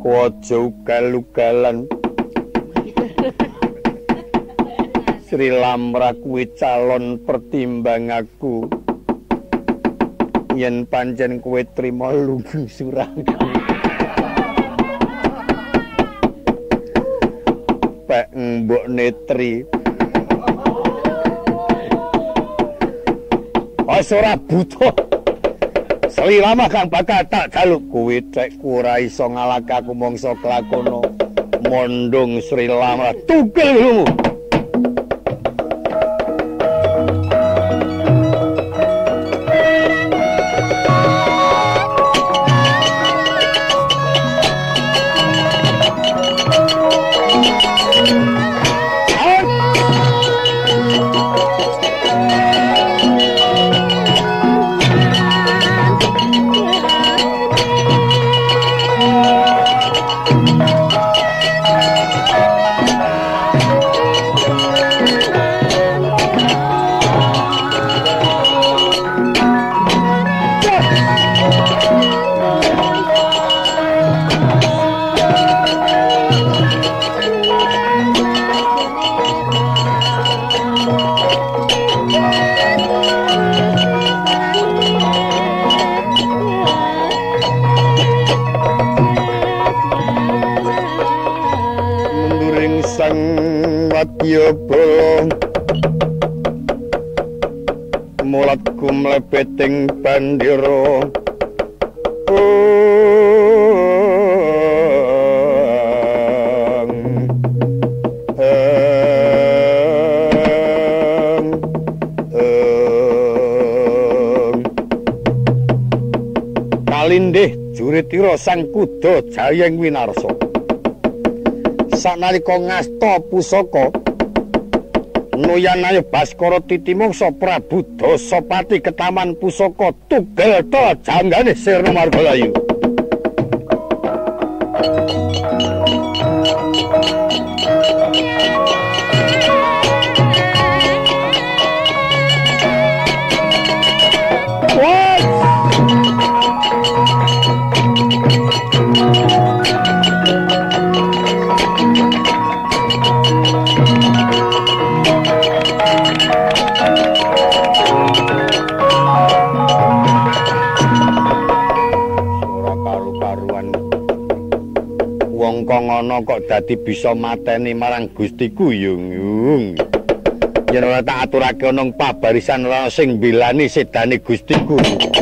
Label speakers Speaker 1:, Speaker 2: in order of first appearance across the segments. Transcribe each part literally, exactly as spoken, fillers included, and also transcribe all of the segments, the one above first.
Speaker 1: aja ugal-ugalan. Sri Lamra kuwi calon pertimbang aku. Yen pancen kowe trima lungsuranku. Pek mbok netri. Wis ora butuh. Sri Rama kang bakal tak jaluk kowe cek ora iso ngalahke aku mangsa kelakono. Mondong Sri Rama tugel ilmu. Mulatku mlebeting bandira kalindih juritira sang kuda Jayeng Winarsa sanalika ngasta pusaka Nuyanaya Baskara Titimangsa Prabu Dasapati ketaman pusaka tugel ta janggane Sirna Margalayu. Ngono kok dadi bisa mateni marang Gustiku yung. Yen ora tak aturake ana pabarisan ana sing mbelani sedane Gustiku.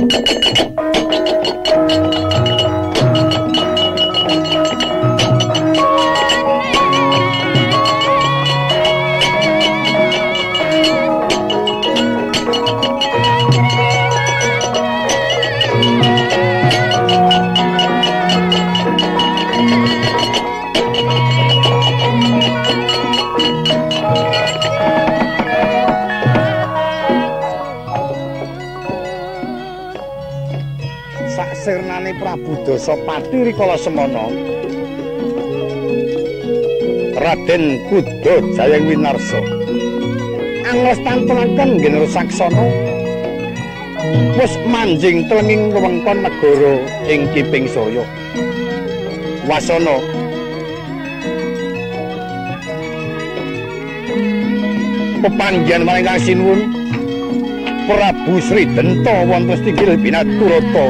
Speaker 1: Sirnane Prabu Dasapati rikala semana Raden Kuda Jayeng Winarsa anglestantenaken Gendera Saksana wis manjing telenging wewengkon negara ing Kiping Saya. Wasana pepanggihan maring Kang Sinuwun Prabu Sri Denta wonten Stinggil Binaturata.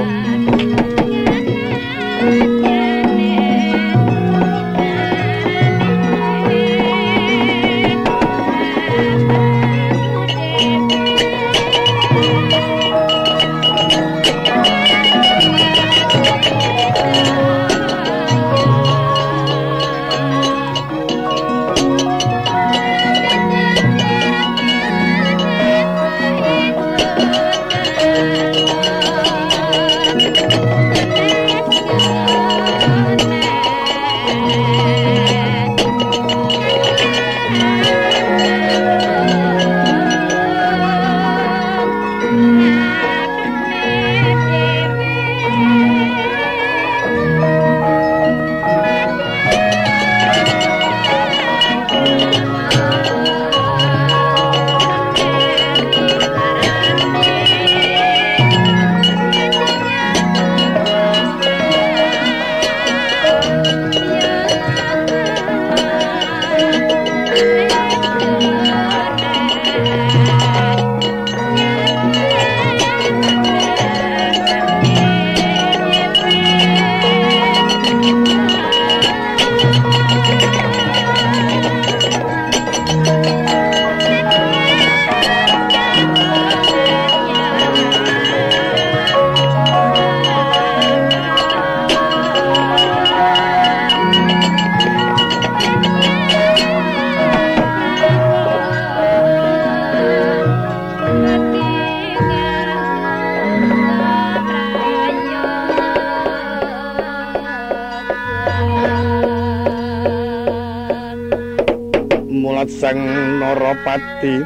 Speaker 1: Selamat Sang Narapati.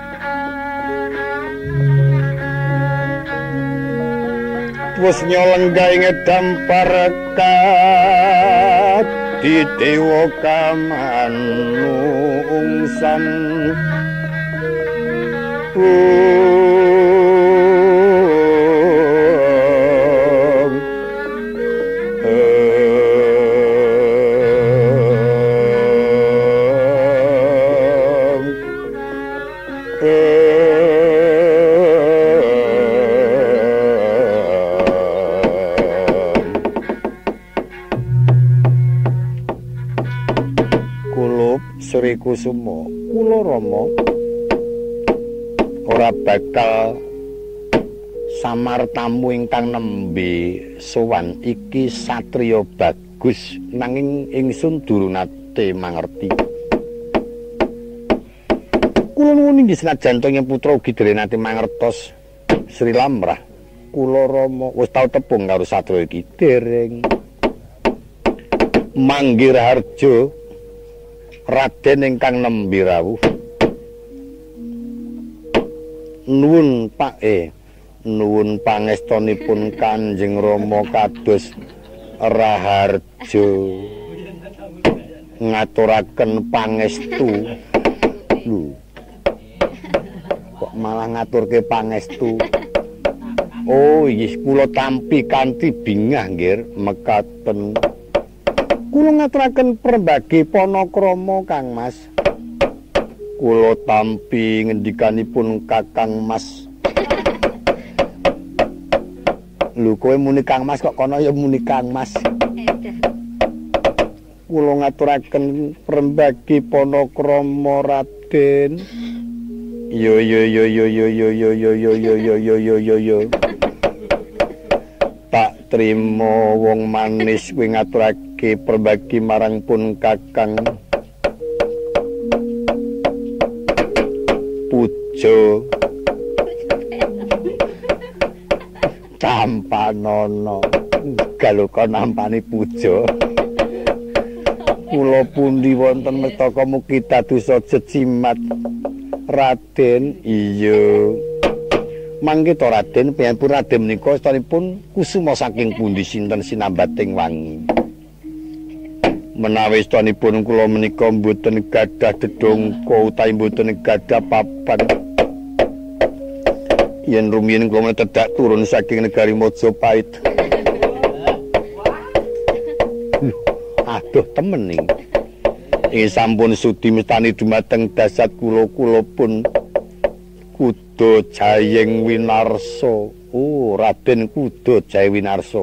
Speaker 1: Wis nyolenggah ngedhampar di dewa kamanungsan. Sri Kusuma, kula Rama ora bakal samar tamu ingkang nembe sowan iki satriya bagus nanging ingsun durung nate mangerti. Kula nuwun inggih senajan to putra ugi dereng nate mangertos Sri Lamrah. Kula Rama wis tau tepung karo satriya iki dereng. Manggih Raharja Raden ingkang nembe rawuh nuwun Pak eh nuwun pangestunipun Kanjeng Rama kados Raharja ngaturaken pangestu. Lho kok malah ngaturke pangestu. Oh iya kula tampi kanthi bingah nggih mekaten. Kula ngaturaken perbagi panakrama Kang Mas. Kula tampi ngendikanipun Kakang Mas. Lho kowe muni Kang Mas kok kono ya muni Kang Mas. Kula ngaturaken perbagi panakrama Raden. Yo yo yo yo yo yo yo yo yo yo yo yo yo yo yo. Tak trimo wong manis kuwi ngaturake perbagi marang pun Kakang Pujo Tampanono galuka nampani Pujo. Kula pundi wonten metaka mugi dados jecimat Raden. Iya mangke to Raden, piyambur Raden menika astunipun kusuma saking pundi sinten sinambating wangi. Menawi astunipun kula menika mboten gadah dedongko utawi mboten gadah papan. Yen rumiyin kula tedak turun saking negari Majapahit. Aduh temen ning. Ing sampun sudi mestani dumateng dasat kula-kula pun Kuda Jayeng Winarsa. Oh, Raden Kuda Jayeng Winarsa.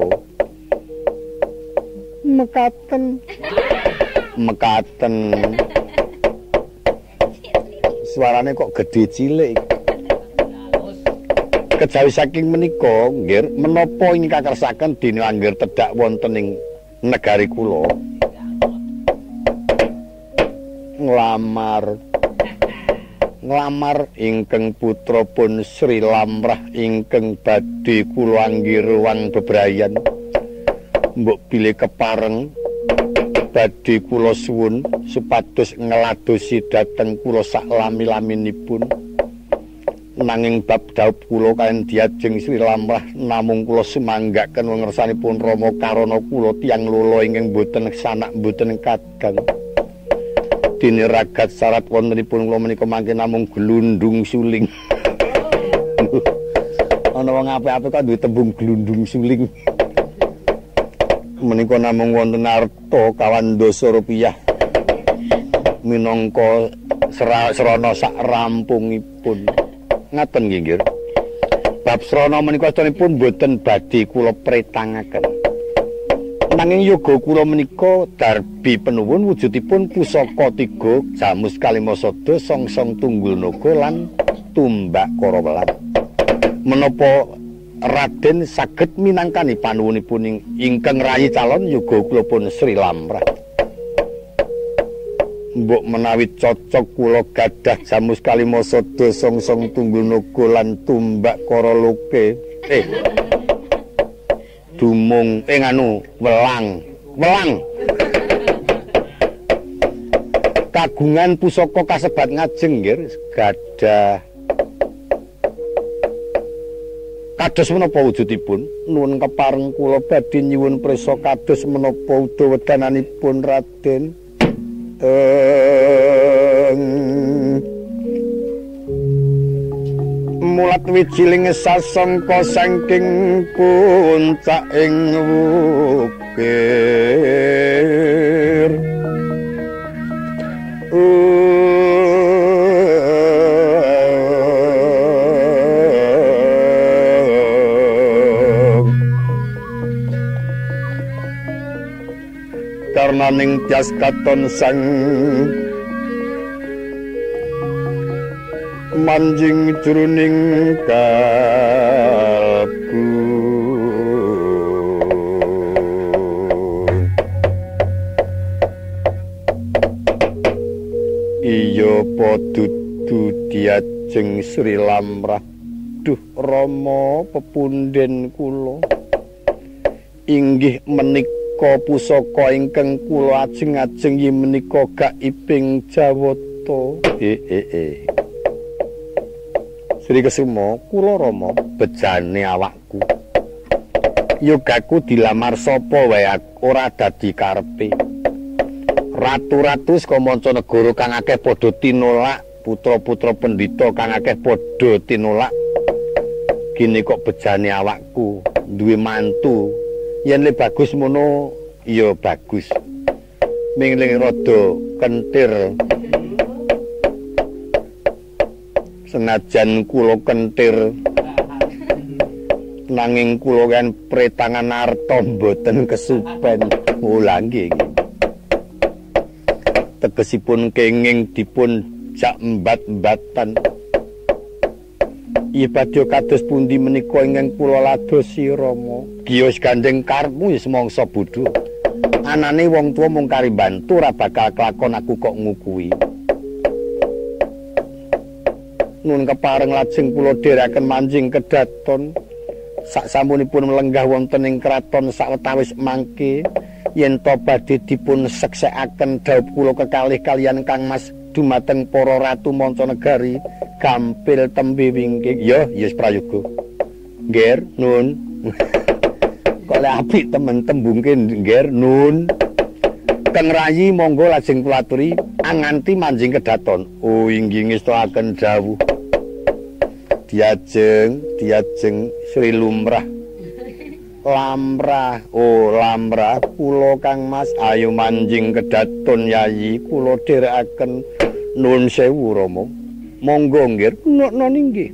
Speaker 1: Mekaten. Mekaten. Suarane kok gede cilik. Kejawi saking menika, nggih, menapa ing kakersaken dene angger tedak wonten ing negari kula. Nglamar nglamar ingkang putra pun Sri Lamrah ingkang badhe kula anggirwang bebrayan. Mbok bilih kepareng badhe kula suwun supados ngladosi dhateng kula sak lami-laminipun. Nanging bab dhaup kula kaliyan diajeng Sri Lamrah namung kula sumanggaken ngersanipun Rama Karana kula tiyang lolo ingkang boten sanak boten kadang. Dene ragat syarat wontenipun kula menika mangke namung glundung suling. Ana wong apik-apik kok duwe tembung glundung suling. Menika namung wonten arta kawan dasa rupiah. Minangka srana sak rampungipun. Ngaten nggih, nggih. Bab srana menika astunipun boten badhe kula pretangaken. Nanging yoga kula menika darbi penuwun wujudipun pusaka tiga jamus kalima sada songsong tunggul naga lan tumbak karawelan. Menapa Raden saged minangkani panuwunipun ingkang rayi calon yoga kula pun Sri Lamrah. Mbok menawi cocok kula gadah jamus kalima sada songsong tunggul naga lan tumbak karaloke. Eh dumung ing anu welang welang kagungan pusaka kasebat ngajeng nggih gadah kados menapa wujudipun nuwun kepareng kula badhe nyuwun prisa kados menapa udawedananipun Raden eng mulat wijiling sasangka saking puncak ing wukir karena ning tias katon sang manjing jroning kalbu iya podudu diajeng Sri Lamrah duh Rama pepunden kula inggih menika pusaka ingkang kula ajeng-ajeng yen menika gaibing Jawata eh eh eh Sri Kesuma kula Rama bejane awakku yogaku dilamar sapa wae ora dadi karepe ratu-ratu saka mancanegara kang akeh padha tinolak putra-putra pendhita kang akeh padha tinolak kene kok bejane awakku duwe mantu yen le bagus mono ya bagus mingling rada kentir senajan kula kentir nanging kula kan pretangan arta mboten kesupen mula nggih tegesipun kenging dipun jak embat-embatan iya badhe kados pundi menika ingkang kula ladosi Rama giyos gandeng karepmu wis mangsa bodho anane wong tuwa mung kari bantu ora bakal kelakon aku kok ngukuhi nun kepareng lajeng kula dherekaken manjing kedaton saksampunipun melenggah wonten ing kraton sawetawis mangke yen to badhe dipun seksekaken dawuh kula kekalih kaliyan Kang Mas dumateng para ratu mancanegari gampil tembe wingking ya yes prayoga nggih nun kok lek apik temen tembungke nggih nun Kang Rayi monggo lajeng kula aturi anganti manjing kedaton oh inggih ngestakaken dawuh diajeng diajeng Sri Lumrah Lamrah oh Lamrah kula Kang Mas ayo manjing kedaton Yayi kula dherekaken nuwun sewu Rama monggo nggih nona nggih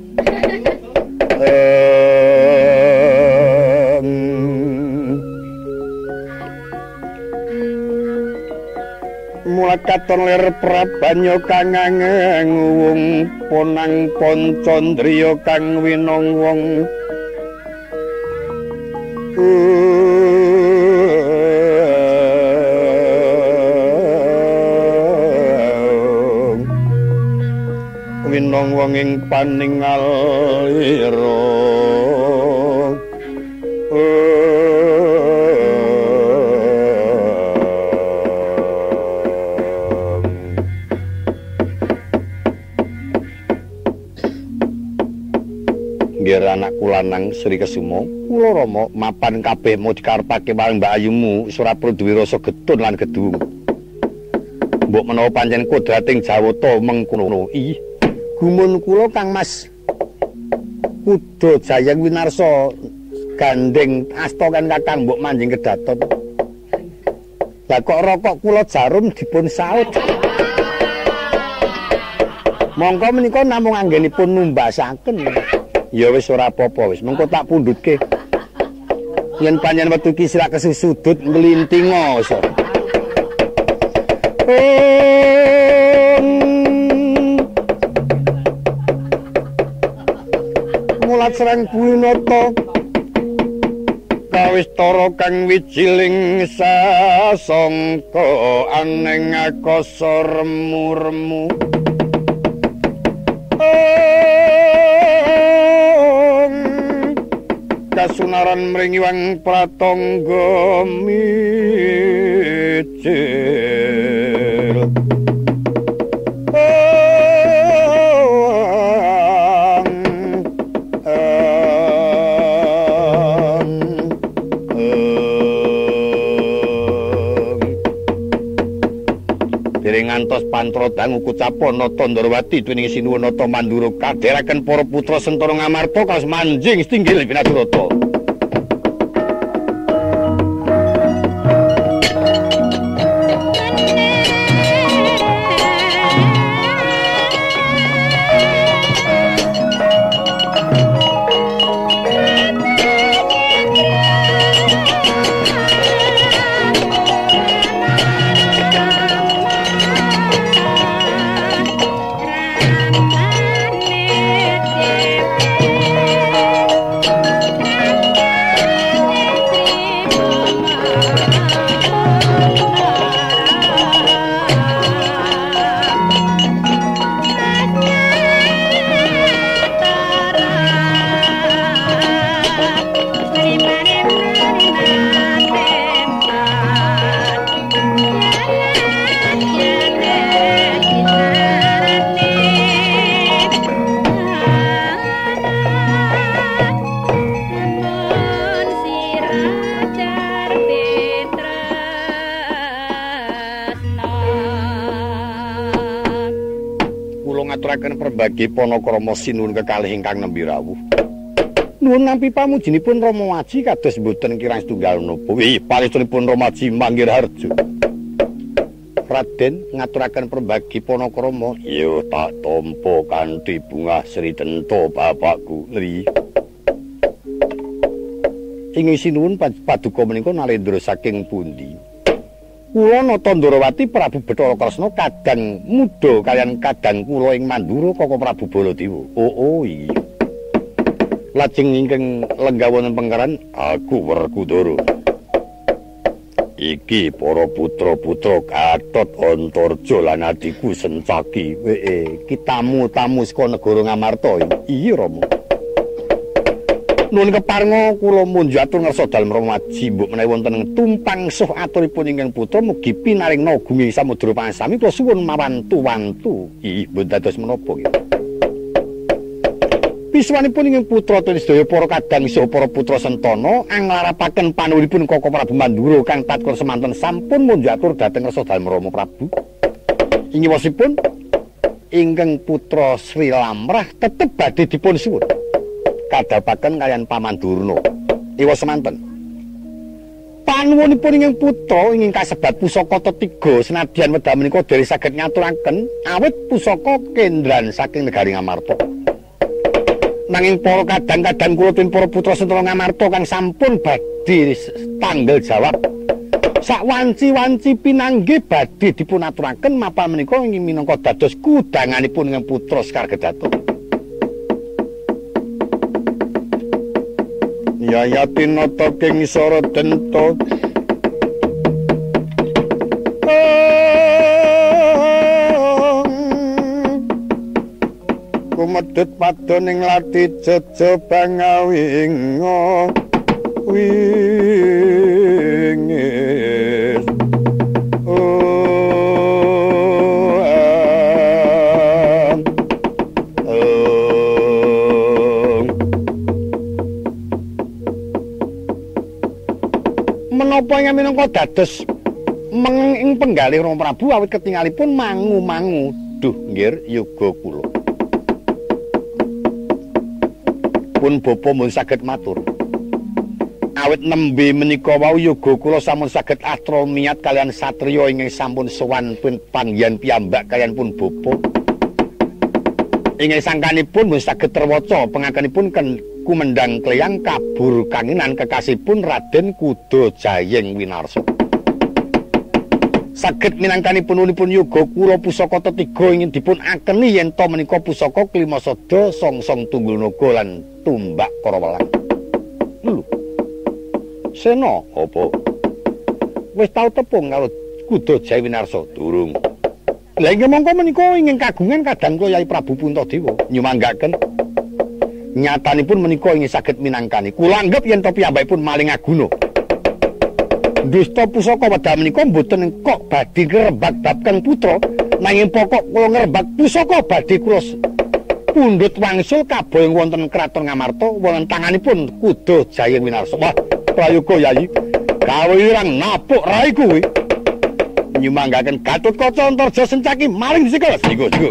Speaker 1: mulai katon lir prabanyo kang ngewung ponang poncondriya kang winong wong winong wong ing paningalira anakku lanang Sri Kesuma kula Rama mapan kabeh mau dikarepake marang Mbak Ayumu ora perlu duwe rasa getun lan gedung mbok menawa pancen kodrating Jawata mengkono ih gumun kula Kang Mas Kuda Jayang Winarsa gandeng asta kan Kakang mbok manjing kedaton lah kok rokok kula jarum dipun saut mongko menika namung anggenipun numbasaken ya wis ora apa-apa wis mengko tak pundhutke yen panjenengan wektu iki sira kesusudut nglintinga iso mulat serang Buinata kawis tara kang wijiling sasangka aneng akasa remu-remu kasunaran mringiwang pratangga micil Dereng ngantos Pantro dangu kucapana Tandrawati dening Sinuwun Nata Mandura kadheraken para putra Sentara Ngamarta kaos manjing stinggil Winadurata. Bagi Panakrama sinuwun kekalih ingkang nembe rawuh. Nuwun nampi pamujinipun Rama Waji kados boten kirang setunggal napa. Ih, palestunipun Rama Waji manggih harjo. Raden ngaturaken perbagi Panakrama, ya tak tampa kanthi bungah Sri Tenta bapakku. Nri. Ing sinuwun paduka menika Narendra saking pundi? Kula Nata Ndrawati Prabu Bathara Kresna kadang muda kaliyan kadang kula ing Mandura Kaka Prabu Baladewa. Oh oh iya. Lajeng ingkang lenggah wonten pengkeran, aku Werkudara. Iki para putra-putra Gatot Antarja lan adiku Sencaki. Hee, ki tamu-tamu saka negara Ngamarta. Iya Rama. Nuwun keparenga kula munjatur ngersa dalem Rama Waji mbok menawi wonten tumpang suh aturipun ingkang putra mugi pinaring nagunging samudra pangsami kula suwun mawantu-wantu. Ih, mboten dados menapa nggih. Piswanipun ingkang putra sedaya para kadang saha para putra Sentana anglarapaken panuwunipun Kaka Prabu Mandura kang tatkala semanten sampun munjatur dhateng ngersa dalem Rama Prabu. Ingiwosipun ingkang putra Sri Lamrah tetep badhe dipun suwun kadapaken kaliyan Paman Durna. Iwa semanten. Panuwunipun ingkang putra ingkang kasebat pusaka tetiga senadyan wedal menika dereng saged nyaturaken awit pusaka kendran saking negari Ngamarta. Nanging para kadang-kadang kula tin para putra Sentara Ngamarta kang sampun badhe tanggel jawab sak wanci-wanci pinanggih badhe dipun aturaken mapal menika ingin minangka dados kudanganipun ingkang putra Sekar Gedhaton. Yayatin nata king sara denta kumedhut padha ning lati jaja bangawinga wingis menapa ingkang minangka dados mengeng ing penggalih Rama Prabu awit ketingalipun mangu-mangu. Duh nggih yoga kula. Pun bapa mun saged matur. Awit nembe menika wau yoga kula sampun saged atra niat kalian satriya ingkang sampun sowan pun panggihan piyambak kalian pun bapa. Ingkang sangkanipun mun saged terwaca pengakenipun ken Kumendang Kleyang kabur kanginan kekasihipun Raden Kuda Jayeng Winarsa. Saged minangkanipun unipun yoga kula pusaka tetiga ingin dipun akeni yen to menika pusaka Klimasada Songsong Tunggul Naga lan Tumbak Karawelang. Lho. Sena apa? Wis tau tepung karo Kuda Jayeng Winarsa? Durung. Lah inggih mongko menika ingin kagungan kadang kula Yai Prabu Puntadewa nyumanggaken nyatanipun menika ingin saged minangkani. Kula anggap yen to piyambakipun maling aguna. Dusta pusaka wedal menika mboten kok badhe ngrebak bab Kang Putra, nanging pokok kula ngrebak pusaka badhe kula pundhut wangsul kaboyong wonten kraton Ngamarta wonten tanganipun Kuda Jayeng Winarsa. Wah, prayoga Yayi. Kawirang napuk rai kuwi. nyumanggaken Gatotkaca Antarja Sencaki maring sikala sigo sigo.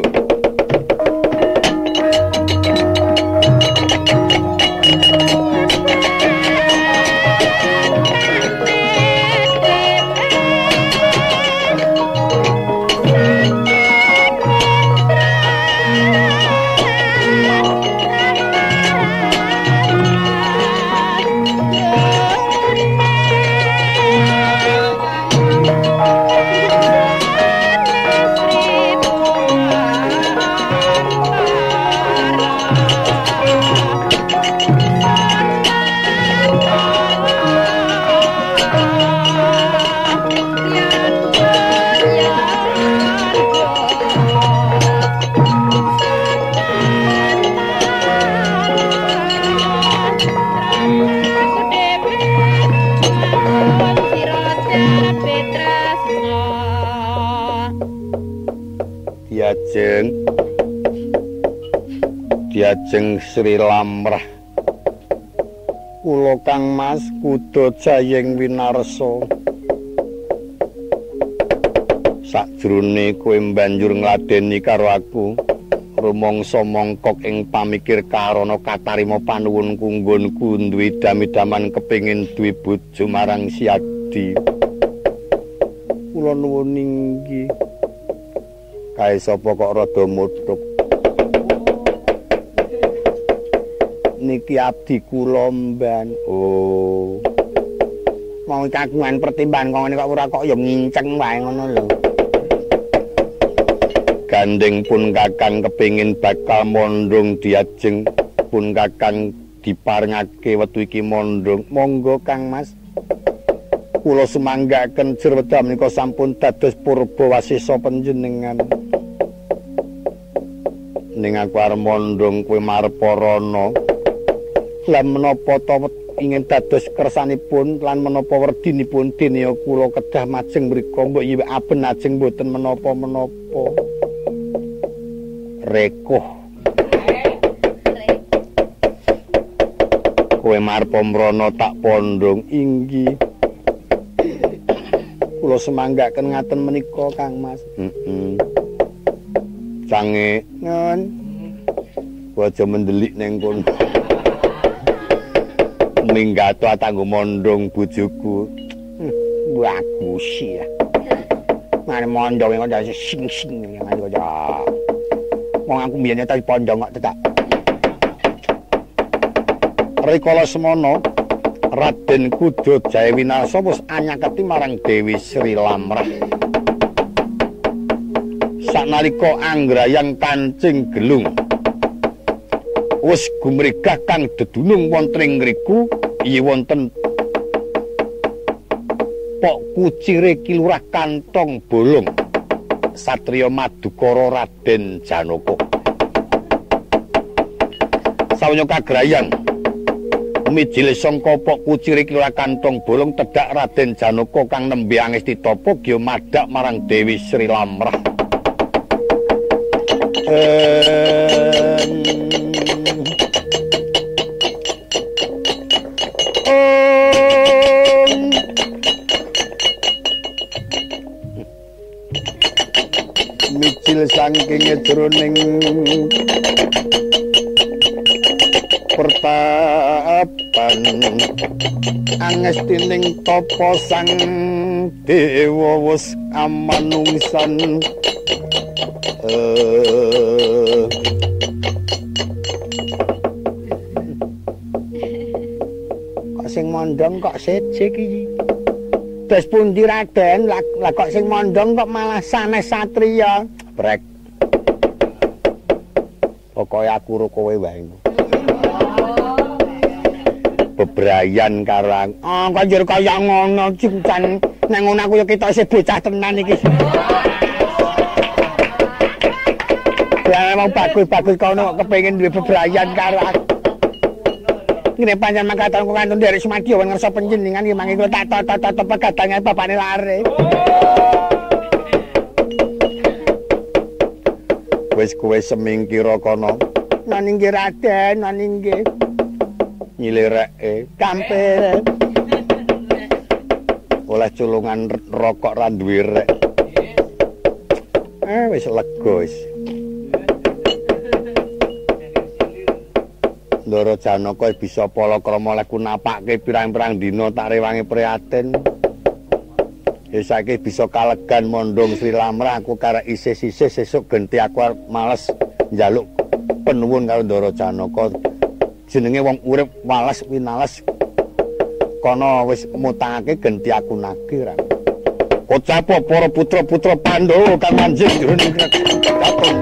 Speaker 1: Diajeng Diajeng Sri Lamrah kula Kang Mas kuda jayeng winarsa sakjroning kowe banjur ngladeni karo aku rumangsa mongkok ing pamikir karana katarima panuwun kunggonku duwe dami-daman kepengin duwe bojo marang Siadi kula nuwun inggih kae sapa kok rada mutuk niki abdi kula mban oh mau kagungan pertimbangan kok ngene kok ora kok ya nginceng wae ngono lho gandeng pun kakang kepengin bakal mondong diajeng pun kakang diparengake wektu iki mondong monggo Kang Mas kula sumanggaken Jerweda menika sampun dados purba wasesa panjenengan ning aku arep mondong kowe marep rono lan menapa ta ingin dados kersanipun lan menapa werdinipun dene kula kedah majeng mriku mbok yiwek aben ajeng mboten menapa-menapa rekoh kowe marep mrono tak pondong inggih kula semanggaken ngaten menika Kang Mas heeh sange ngon aja mendelik ning kono minggato atanggo mondong bojoku bagus ya mane mondong kok dadi sing-sing ngene kok wong aku mbiyen tak pondong kok tetak rikala semono Raden Kuda Jayawinarsa wis anyaketi marang Dewi Sri Lamrah sanalika anggrayang kancing gelung wis gumregah kang dedunung wonten ing ngriku iya wonten Pok Kucire Kilurah Kantong Bolong Satriya Madukara Raden Janaka sawenya kagrayang mijil sangka Pok Kucire Kilurah Kantong Bolong tedhak Raden Janaka kang nembe angesti tapa ya madhak marang Dewi Sri Lamrah mijil saking jroning pertapan angestining tapa sang dewa wis amanungsan uh, kok sing mondong kok sejek iki des pundi Raden lah kok sing mondong kok malah sanes satriya brek pokoke aku ro kowe wae bebrayan karang ah kok njur kaya ngono cincan nek ngono aku ya ketok isih bocah tenan iki ya mau bagus-bagus kono kepengin duwe bebrayan karang ngene pancen mangkatan kok kantun derek Sumadyo wen ngersa panjenengan iki mangke tak tot-tot pegadangan bapakne lare wis kowe semingkira kono naning Raden naning nggih nyilireke kampir oleh culungan rokok ra duwe rek wis lega wis. Ndara Janaka bisa palakrama leku napake pirang-pirang dina tak rewangi prihatin. Ya saiki bisa kalegan mondong Sri Lamrah aku karek isih-isih sesuk genti aku males njaluk penuwun karo Ndara Janaka. Jenenge wong urip wales winales kono wis mutangake genti aku nagih ra. Kocapa para putra-putra Pandhawa kang manjing jroning katon.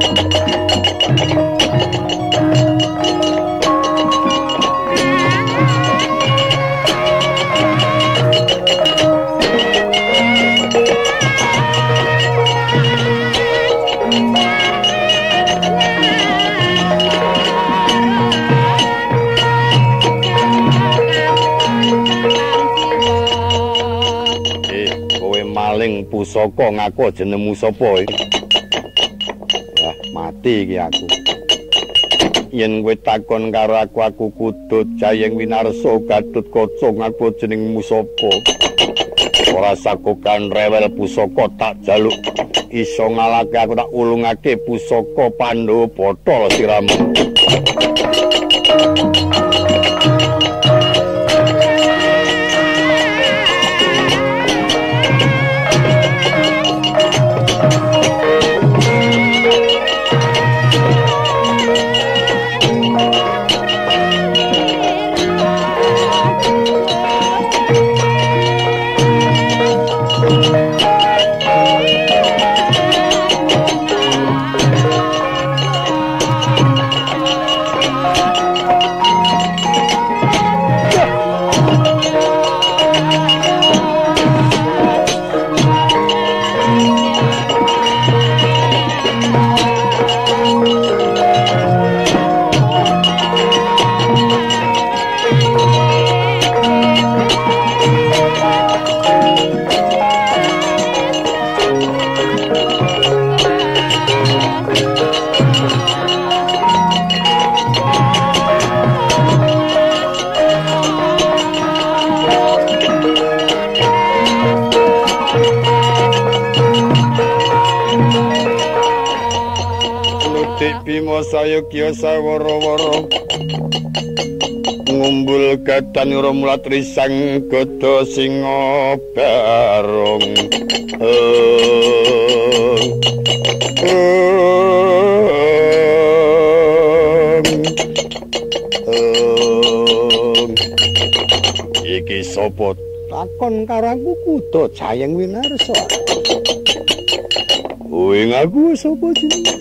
Speaker 1: Maling pusaka ngaku jenengmu sapa iki? Wah, mati iki aku. Yen kowe takon karo aku aku Kudut Jayeng Winarsa Gatotkaca ngaku jenengmu sapa? Ora sakokan rewel pusaka tak jaluk iso ngalake aku tak ulungake pusaka Pandhawa botol siramu. Bima sayukya sawara-wara ngumbul gatan ora mulat risang gada singa barong iki sapa takon karo aku Kuda Jayeng Winarsa. Kowe ngaku sapa jenenge?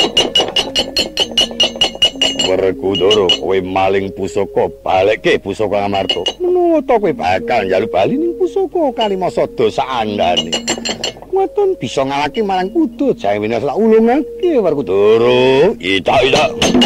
Speaker 1: Werkudara kowe maling pusaka balekke pusaka Amarta. Menawa to kowe bakal njaluk bali ning pusaka Kalimasa dosa andane. Weton bisa ngalake marang Kuda Jayeng Winarsa ulungake Werkudara. Ida-ida.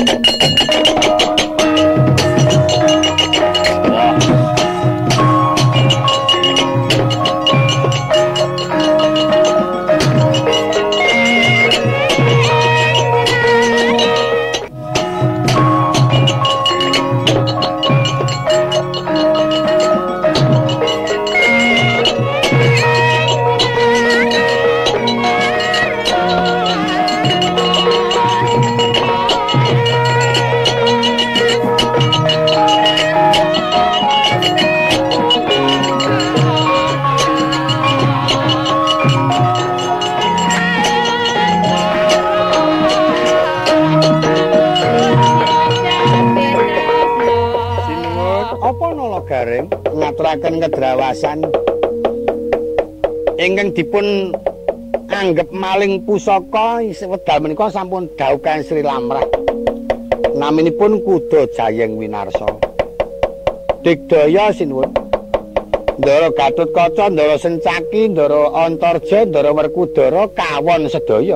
Speaker 1: Gareng ngaturaken kedrawasan ingkang dipun anggep maling pusaka wedal menika sampun dhaukan Sri Lamrah. Naminipun Kuda Jayeng Winarsa. Digdaya sinuwun. Ndara Gatotkaca, Ndara Sencaki, Ndara Antarja, Ndara Werkudara kawon sedaya.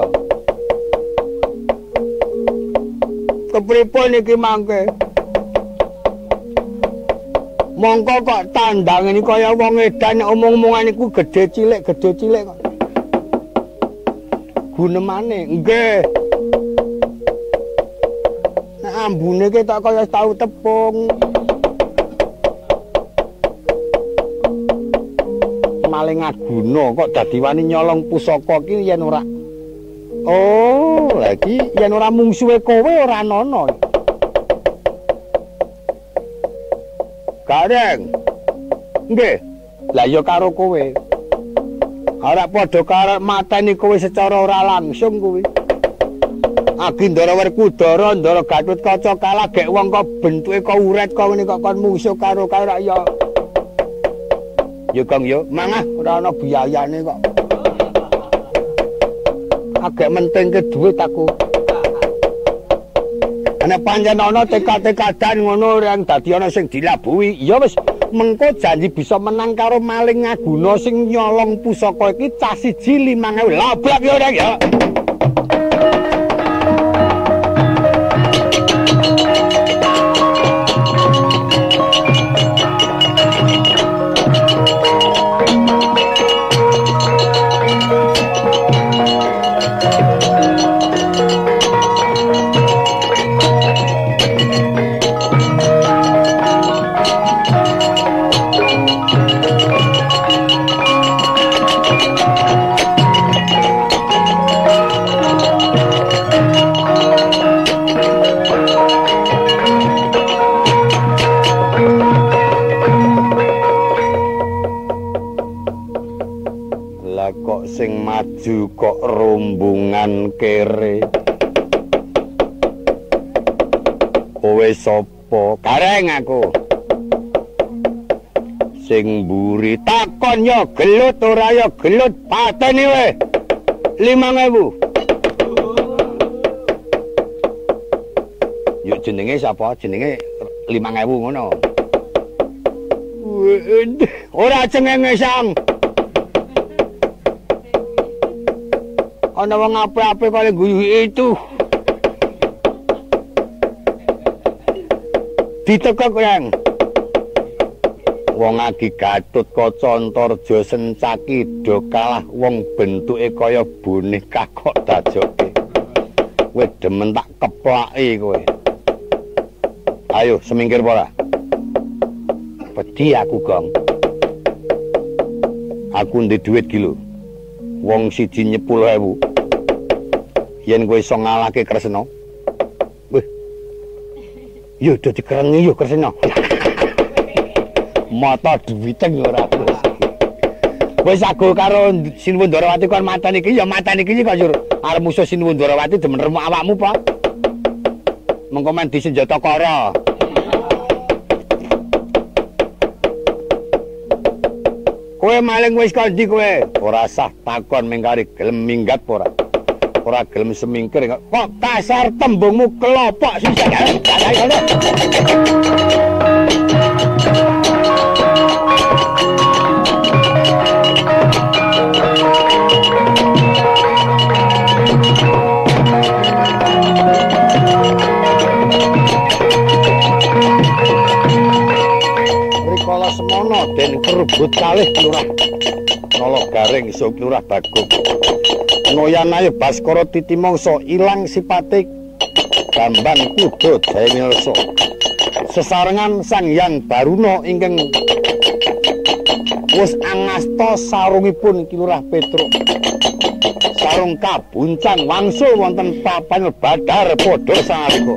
Speaker 1: Kepripun iki mangke? Mongko kok tandang ini kaya wong edan omong-omongan iku gedhe cilik gedhe cilik kok. Gunemane nggih. Nek ambune ki tak kaya tau tepung. Maling aguna kok dadi wani nyolong pusaka ki yen ora Oh, lagi yen ora mungsuhe kowe ora ana. Gareng. Nggih. Lah ya karo kowe. Ora padha karo mateni kowe secara ora langsung kuwi. Agindara Werkudara, Ndara Gatotkaca kalah gek wong kok bentuke kok uret kok ngene kok kon mungsuh karo karo ya. Ya Kang ya, mangah ora ana biayane kok. Agek menting ke dhuwit aku. Ana pancen ana tekad-tekadan ngono yang dadi ana sing dilabuhi. Ya wis mengko janji bisa menang karo maling ngaguna sing nyolong pusaka iki cah siji lima ewu. Labrak ya Rek ya. Sing maju kok rombongan kere. Kowe sapa? Gareng aku. Sing mburi takon ya gelut ora ya gelut pateni we. lima ewu. Yuk jenenge sapa? Jenenge lima ewu ngono. Ora cengenge sang. Ana wong apik-apik kaya guyu itu. Ditekok yang. Wong Agi Gatotkaca Antarja Sencaki do kalah wong bentuke kaya boneka kok dajoke. Kowe demen tak keplaki kowe. Ayo semingkir ora? Pedhi aku, Gong. Aku ndek dhuwit ki lho. Wong siji nyepuluh ewu. Yen kowe iso ngalahke Kresna. Wih. Yo dadi kerengi yo Kresna. Mata duwiteng ora terus. Wis aku karo Sinuwun Ndarawati kon mateni iki ya mateni iki kok yo arep musuh Sinuwun Ndarawati demen remuk awakmu apa? Mengko men disenjata kara. Kowe maling wis kondi kowe? Ora sah takon mengkari gelem minggat apa ora? Ora gelem semingkir kok kasar tembungmu kelopok sisih. Rikala semono den kerebut kalih Lurah Nala Garing iso Lurah Bagong. Noyan ayo Baskara Titimangsa ilang sipate Bambang Kuda Jayamilsa. Sesarengan Sang Hyang Baruna ingkang wis angasta sarungipun Ki Lurah Petruk. Sarung kabuncang wangsul wonten papan Badar padha sangalika.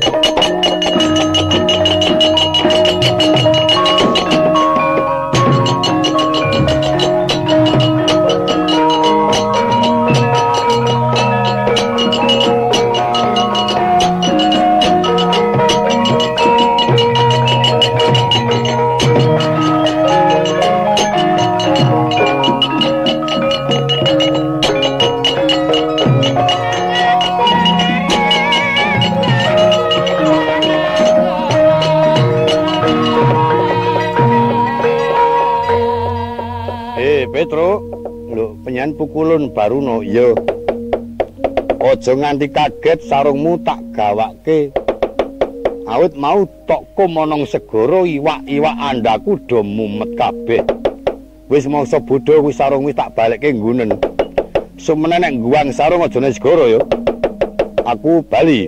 Speaker 1: Petruk, lho penyan pukulun Baruna, iya. Aja nganti kaget sarungmu tak gawake. Awit mau tokku monong segara iwak-iwak andaku do mumet kabeh. Wis mangsa bodho wis sarung wis tak balekke nggunen. Sumene nek guwang sarung aja nang segara ya. Aku bali.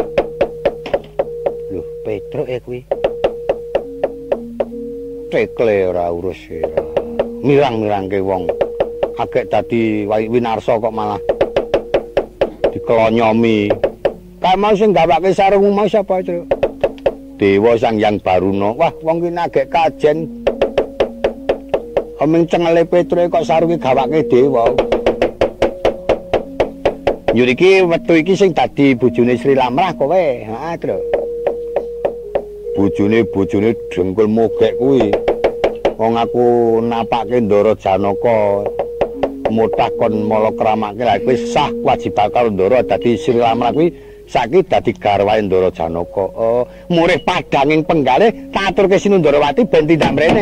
Speaker 1: Lho, Petruk e kuwi. Tekle ora urus ora. Mirang-mirangke wong agek dadi winarsa kok malah dikelonyomi. Kae mau sing gawake sarungmu mau sapa, Tru? Dewa Sang Hyang Baruna. Wah, wong ki nagek kajen. Omeng cengele Petro kok sarunge gawake dewa. Yuriki wektu iki sing dadi bojone Sri Lamrah kowe. Heeh, Tru. Bojone-bojone dengkul mogek kuwi. Wong aku napake Ndara Janaka mutah kon mala kramake lha kuwi sah kewajiban karo Ndara dadi Sri Lamrah kuwi saiki dadi garwane Ndara Janaka. Oh, murih padhanging penggalih tak aturke Sinundarawati ben tindak mrene.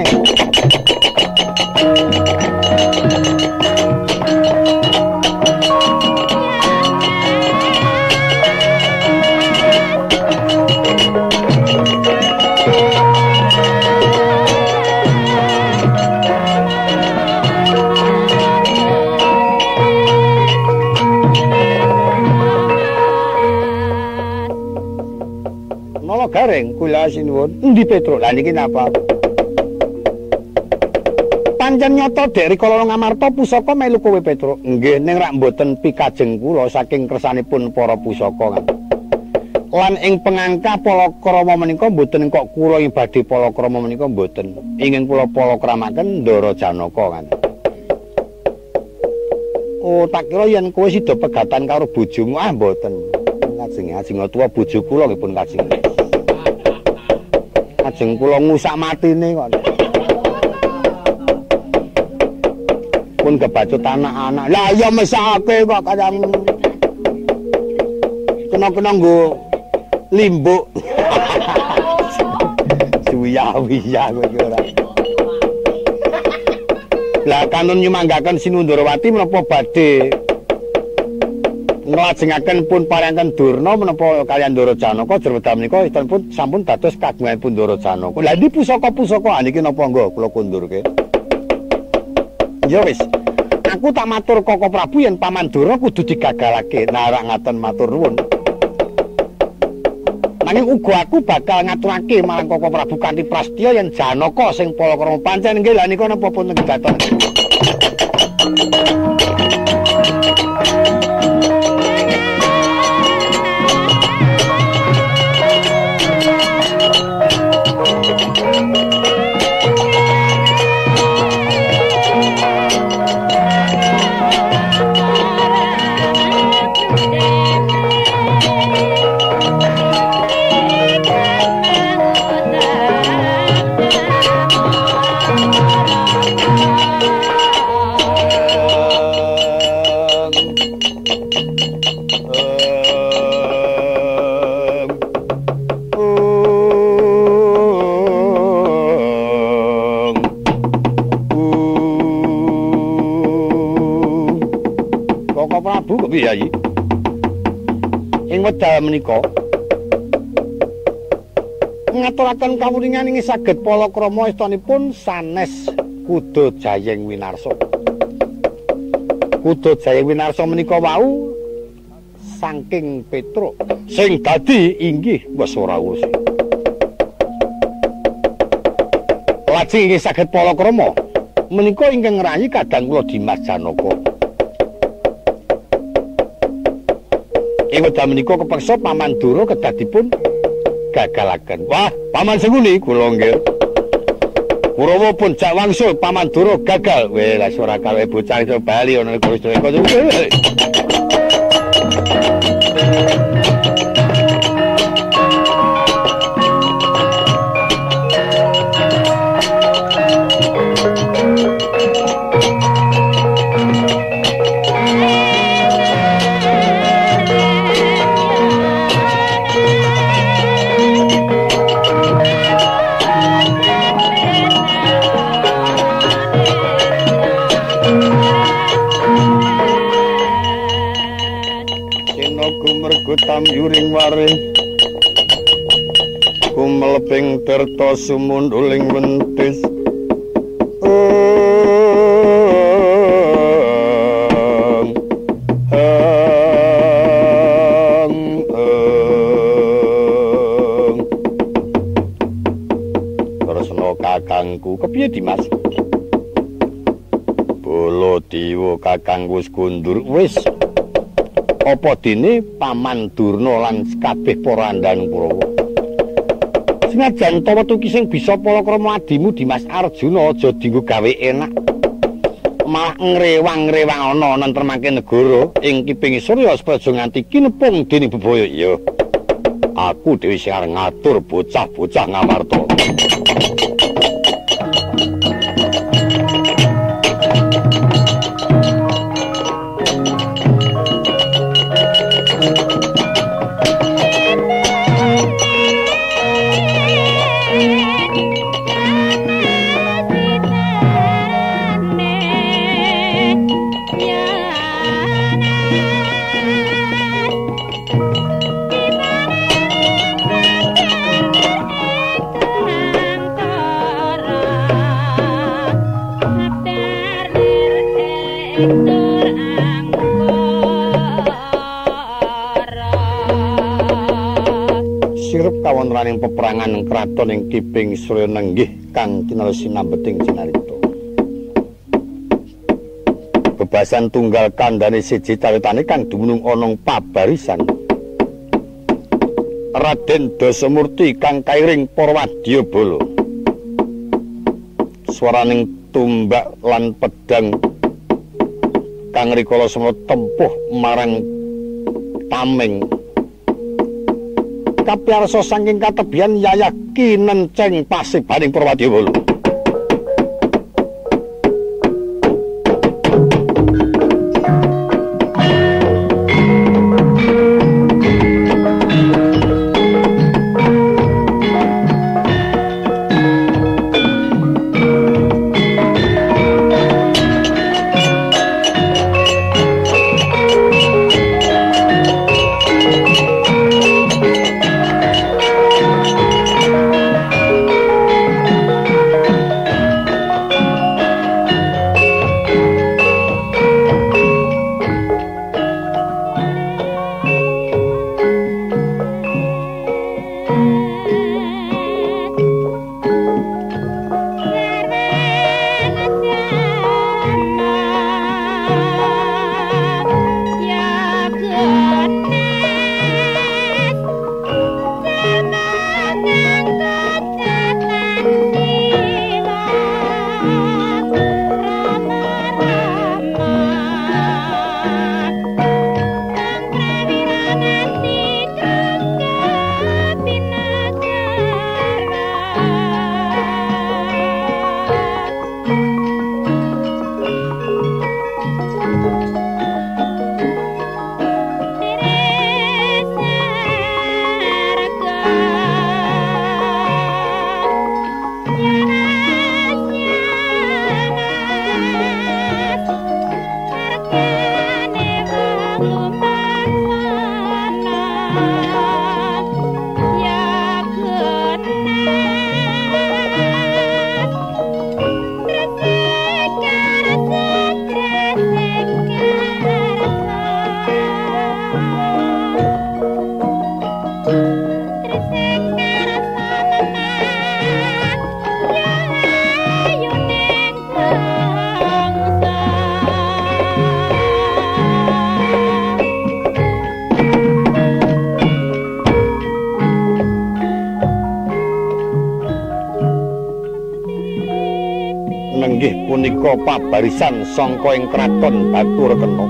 Speaker 1: Gareng kula sinuwun endi Petro lha niki napa pancen nyata dek rikala ngamarta pusaka melu kowe Petro nggih ning rak mboten pikajeng kula saking kersanipun para pusaka lan ing pengangka palakrama menika mboten kok kula ing badhe palakrama menika mboten ingin kula palakramaken Ndara Janaka kan oh tak kira yen kowe sida pegatan karo bojomu ah mboten kajeng ajeng tuwa bojo kula nggih pun kajeng ajeng kula ngusak matine kok. Pun kebacut anak-anak. Lah ya mesake kok kadang kena-kena nggo limbuk. Suwiya-wiya kowe iki ora. Lah kanun nyumanggaken Sinundarawati menapa badhe nglajengaken pun parangan Durna menapa kaliyan Ndara Janaka jerwedam menika pun sampun dados kagunganipun Ndara Janaka. Lah iki pusaka-pusaka niki napa nggo kula kundurke. Ya wis. Aku tak matur Koko Prabu yen Paman Durna kudu digagalake. Nah rak ngaten matur nuwun. Nanging uga aku bakal ngaturake marang Koko Prabu kanthi prastya yen Janaka sing palakrama pancen nggih lha nika napa pun ngedaton. Piyayi ing wedal menika ngaturaken kawuningan ing saged palakrama istanipun sanes Kuda Jayeng Winarsa. Kuda Jayeng Winarsa menika wau saking Petruk sing dadi inggih wis ora usih. Lajeng ing saged palakrama menika ingkang ngrayi kadang kula Dimas Janaka. Ing wedal menika kepeksa Paman Dura kedadipun gagalaken. Wah, Paman Senguni kula nggih. Kurawa pun jak wangsul Paman Dura gagal. Weh, lah ora kawe bocah iso bali ana Gusti Eko. Tamyuring waring kumelebing tirta sumunduling wentis Tresna kakangku kepiye Dimas Bala Dewa kakang wis kundur wis apa dene Paman Durna lan kabeh para andhaning Kurawa. Senajan ta wetu ki sing bisa palakrama adimu Dimas Arjuna aja dienggo gawe enak. Malah ngrewang-ngrewang ana nentremake negara ing Kiping Surya supaya aja nganti kinepung dening bebaya. Ya. Aku dhewe sing arep ngatur bocah-bocah Ngamarta. Kawontenaning peperangan kraton ing Kiping Surya nenggih kang kinarya sinambeting cinarita. Bebasan tunggal kandhane siji cawetane kang dumunung ana ing pabarisan. Raden Dasamurti kang kairing para wadyabala. Swaraning tumbak lan pedang kang rikala semana tempuh marang tameng kapiarsa saking katebian yayah kinenceng pasibaning para wadyabala. Punika pabarisan sangka ing kraton Baturekena.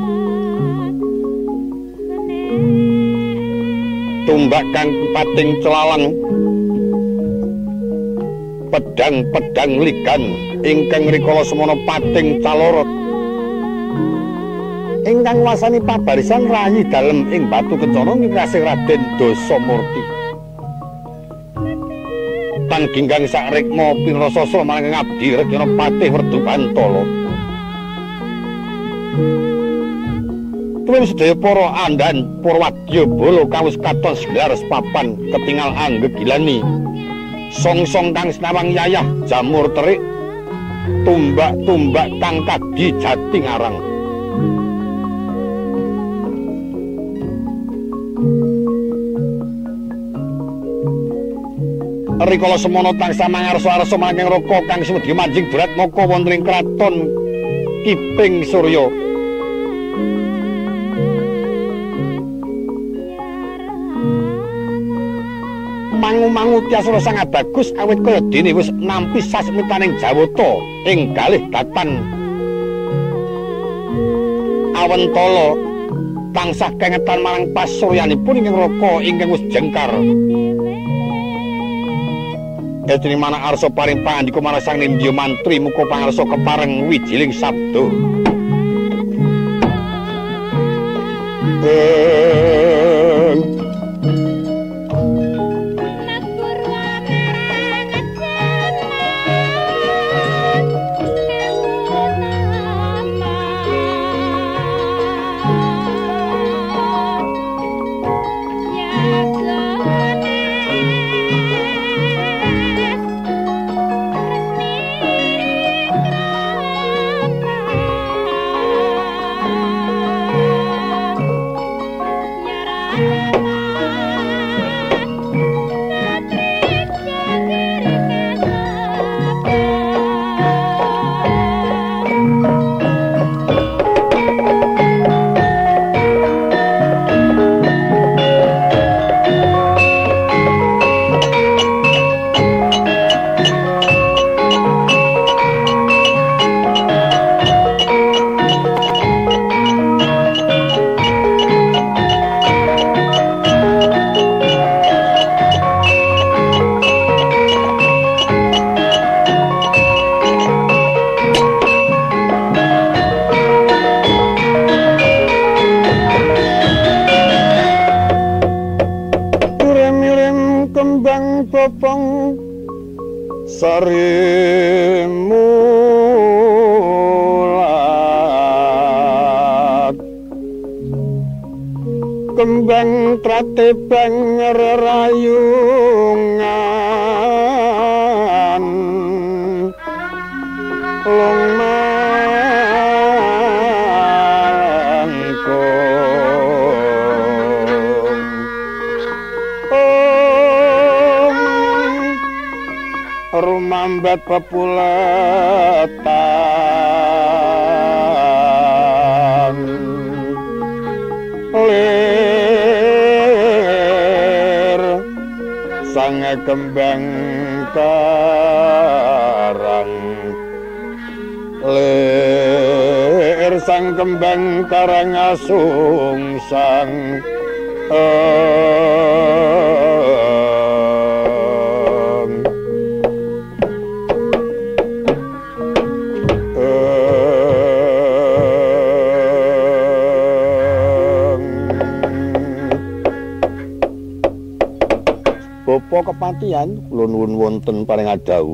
Speaker 1: Tumbak kang pating celalang, pedang-pedang ligan ingkang rikala semana pating calorot. Ingkang wasani pabarisan rayi dalem ing Batu Kencana ngrasih Raden Dasamurti. Tan ginggang sak rikma pinrasasa marang abdi Regana Patih Werdu Bantala. Tuwin sedaya para andhan para wadyabala kawis katon seglar papan ketingal anggegilani. Song-song kang sinawang yayah jamur terik, tumbak-tumbak kang kadi jati ngarang. Rikala semana tansah mangarsa-arsa marang Raka kang sumedya manjing berat maka wonten ing kraton Kiping Surya. mangu-mangu tiasara sang bagus awit kaya dene wis nampi sasmitaning Jawata ing galih datan Awentala tansah kengetan marang pasuryanipun ingkang raka ingkang wis jengkar. Dene manah arsa paring pangandika marang sang Nindya mantri muga pangarsa kepareng wijiling sabda. Popong sari mulat kembang tratebang rerayungan rumambat pepulatan lir sang kembang karang lir sang kembang karang asung sang Bapa kepatihan kula nuwun wonten paring adawu.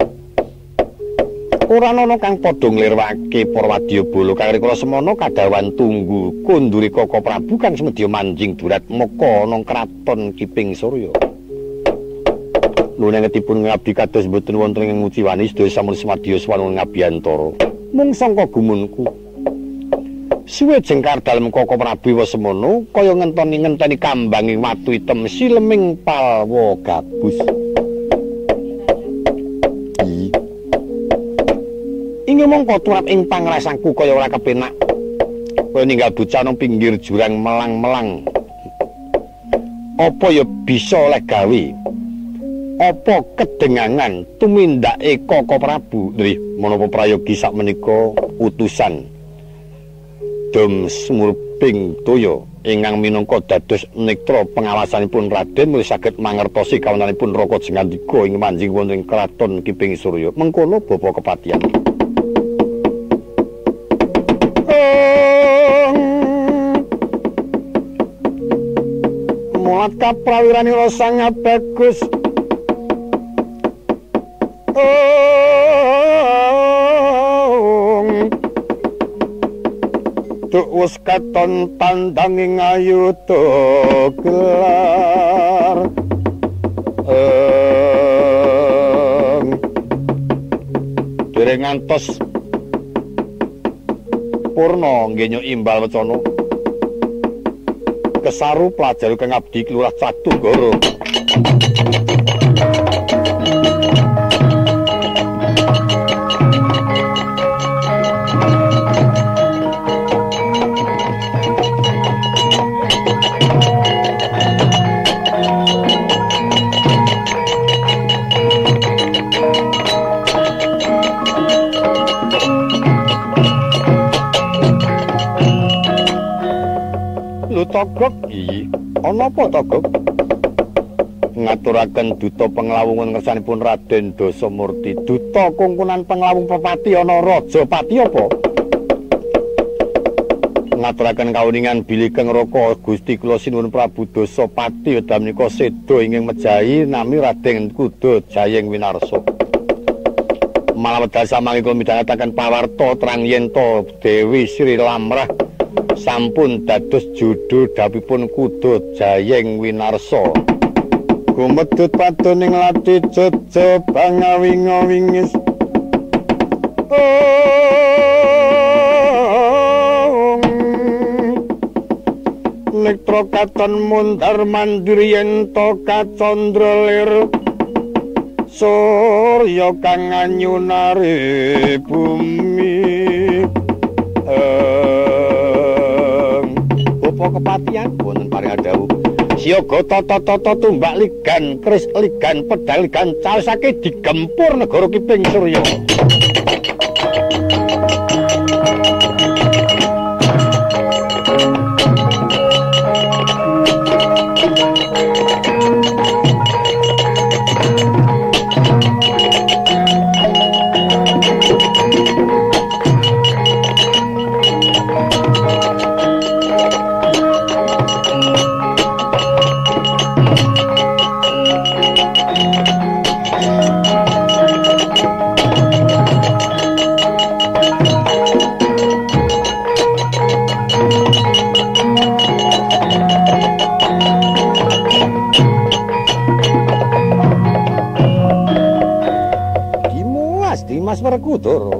Speaker 1: Ora ana kang padha nglirwake para wadyabala kang rikala semana kadawan tunggu kunduri Kaka Prabu kang semedya manjing durat maka ana kraton Kiping Surya. Lunengetipun ngabdi kados boten wonten ing nguciwani sedaya sampun semadya swanun ngabiyantara. Mung sangka gumunku suwe jengkar dalem Kaka Prabu Wasemana kaya ngenteni-ngenteni kambanging watu item sileming palwa gabus. Inggih mongko turap ing pangrasangku kaya ora kepenak. Kaya ninggal bocah nang pinggir jurang melang-melang. Apa ya bisa oleh gawe? Apa kedengangan tumindake Kaka Prabu? Nggih, menapa prayogi sakmenika utusan Dom Smurping Toya ingkang minangka dados nektra pengawasanipun Raden mulih saged mangertosi kawonanipun Raka Jengandika ing manjing wonten ing kraton Kiping Surya. Mengkono Bapa Kepatihan. Mulat kaprawirane sang bagus. Duk wis katon tandanging ayuda gelar um, dereng ngantos purna nggih imbal wacana kesaru pelajar kang abdi kelurah Cadugara. Lho Togog, iya. Ana apa Togog? Ngaturaken duta penglawungan ngersanipun Raden Dasamurti. Duta kungkunan penglawung pepati ana Rajapati apa? Ngaturaken kauningan bilih Kang Raka Gusti kula sinuwun Prabu Dasapati wedha menika seda ingkang mejahi nami Raden Kuda Jayeng Winarsa. Malah wedal samangke kula midhangetaken pawarta terang yen to Dewi Sri Lamrah sampun dados judul dapipun Kuda Jayeng Winarsa. Gumedhut patuning lati jeje bangawing-wingis. Nektra katon mundar mandir yen to kacandra lir. Surya kang anyunari bumi. Apa kepatihan wonten paring dawuh. Siaga tata-tata tumbak ligan, keris ligan, pedhal ligan caosake digempur negara Kiping Surya. Mas Werkudara.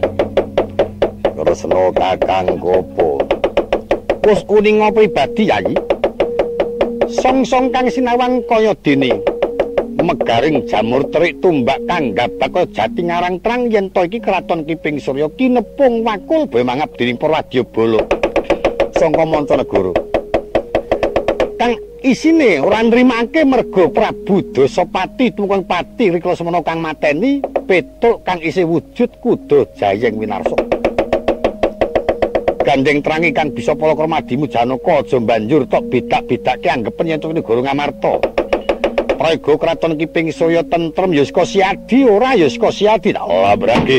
Speaker 1: Kresna Kakang Gopo. Wis kuning pribadi Yayi. Song-song kang sinawang kaya dene. Megaring jamur terik tumbak kang gabak jati ngarang terang yen to iki kraton Kiping Surya kinepung wakul bae mangap dening para wadyabala. Sangka mancanegara. Kang isine ora nrimake merga Prabu Dasapati tumukang pati rikala semana kang mateni petuk kang isih wujud Kuda Jayeng Winarsa. Gandeng terangi kang bisa palakrama-dimu Janaka aja banjur tok bedak-bedake anggepen yen negara Ngamarta. Praega kraton Kiping Surya tentrem ya saka siadi ora ya saka siadi tak labrake.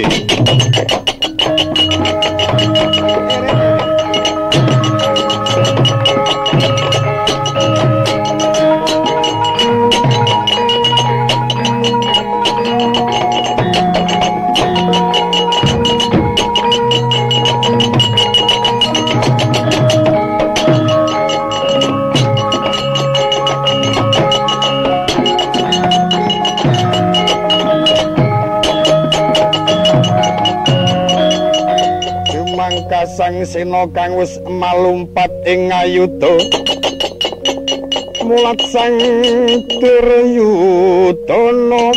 Speaker 1: Sang sena kang wis malumpat ing ayuda mulat sang Duryudana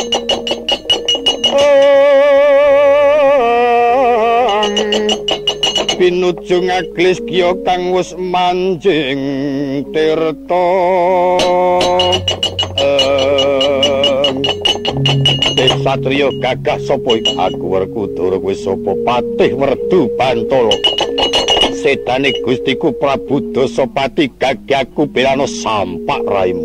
Speaker 1: pinuju ngaglis kiya kang wis manjing tirta Satriya gagah sapa iki aku Werkudara kowe sapa Patih Werdu Bantala sedane Gustiku Prabu Dasapati gagahku belana sampak raimu.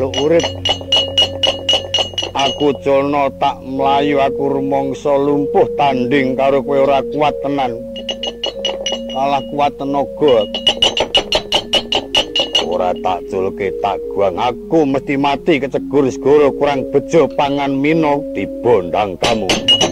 Speaker 1: jaluk urip. Aku jono tak mlayu aku rumangsa lumpuh tanding karo kowe ora kuat tenan. Kalah kuat tenaga. Ora tak julke tak guang aku mesti mati kecegur segoro kurang bejo pangan mino dibondang kamu.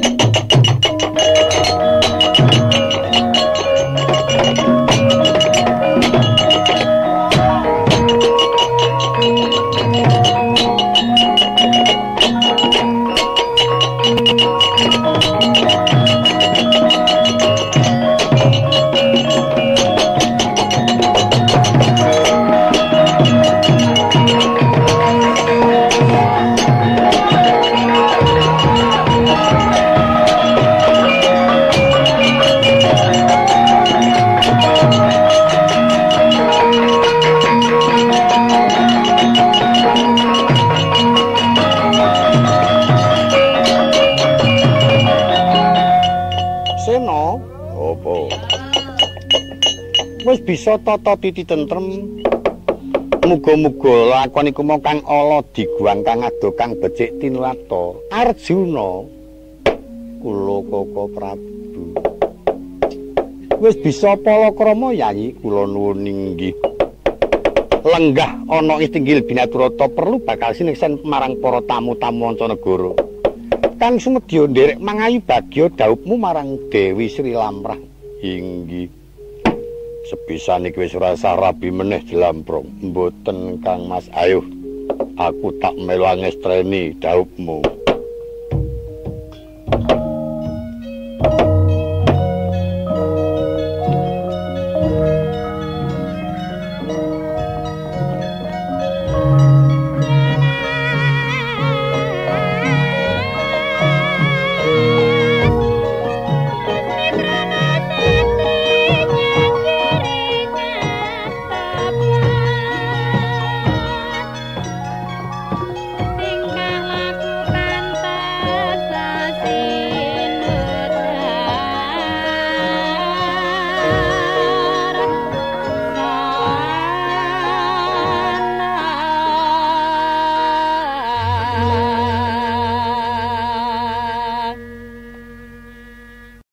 Speaker 1: Wis bisa tata titi tentrem. Muga-muga lakon iku mau kang ala diguang kang ado kang becik tinlata. Arjuna kula Kaka Prabu. Wis bisa palakrama Yayi kula nuwun inggih. Lenggah ana Istinggil Binaturata perlu bakal sineksen marang para tamu-tamu mancanegara. Kang sumedya nderek mangayu bagya dhawuhmu marang Dewi Sri Lamrah inggih. Sebisane kowe ora sarabi meneh Jlamprong. Mboten Kang Mas, ayo aku tak melu ngestreni dhawuhmu.